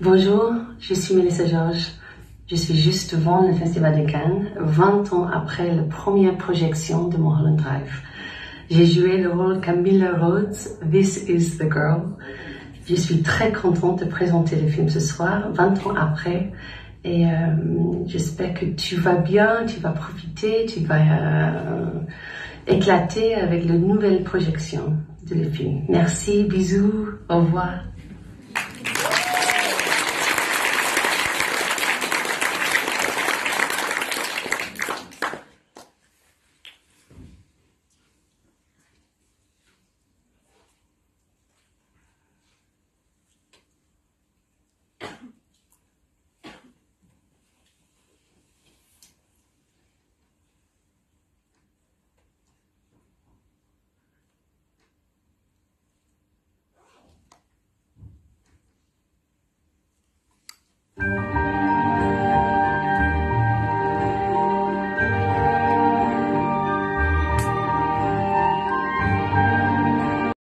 Bonjour, je suis Mélissa Georges. Je suis juste devant le Festival de Cannes, 20 ans après la première projection de Mulholland Drive. J'ai joué le rôle Camilla Rhodes, This is the Girl. Je suis très contente de présenter le film ce soir, 20 ans après. Et j'espère que tu vas bien, tu vas profiter, tu vas éclater avec la nouvelle projection de le film. Merci, bisous, au revoir.